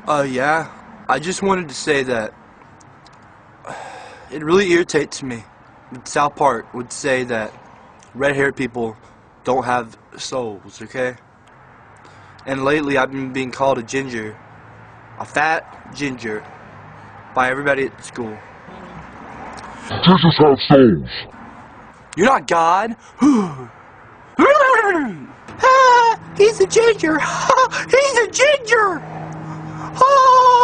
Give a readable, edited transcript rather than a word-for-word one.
Yeah. I just wanted to say that it really irritates me that South Park would say that red-haired people don't have souls, okay? And lately I've been being called a ginger, a fat ginger, by everybody at school. Gingers have souls. You're not God. Ah, he's a ginger. He's a ginger. Ah.